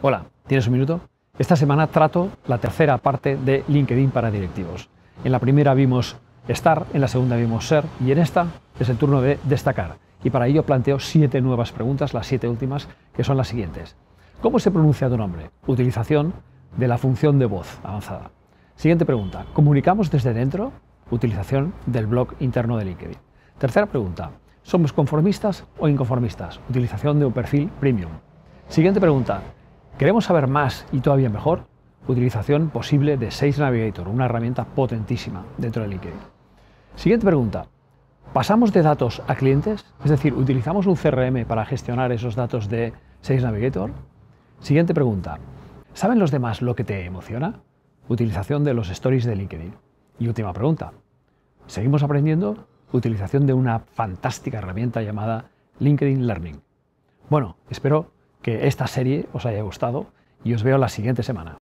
Hola, ¿tienes un minuto? Esta semana trato la tercera parte de LinkedIn para directivos. En la primera vimos estar, en la segunda vimos ser y en esta es el turno de destacar. Y para ello planteo 7 nuevas preguntas, las 7 últimas, que son las siguientes. ¿Cómo se pronuncia tu nombre? Utilización de la función de voz avanzada. Siguiente pregunta. ¿Comunicamos desde dentro? Utilización del blog interno de LinkedIn. Tercera pregunta. ¿Somos conformistas o inconformistas? Utilización de un perfil premium. Siguiente pregunta. ¿Queremos saber más y todavía mejor? Utilización posible de Sales Navigator, una herramienta potentísima dentro de LinkedIn. Siguiente pregunta. ¿Pasamos de datos a clientes? Es decir, ¿utilizamos un CRM para gestionar esos datos de Sales Navigator? Siguiente pregunta. ¿Saben los demás lo que te emociona? Utilización de los stories de LinkedIn. Y última pregunta. ¿Seguimos aprendiendo? Utilización de una fantástica herramienta llamada LinkedIn Learning. Bueno, espero que esta serie os haya gustado y os veo la siguiente semana.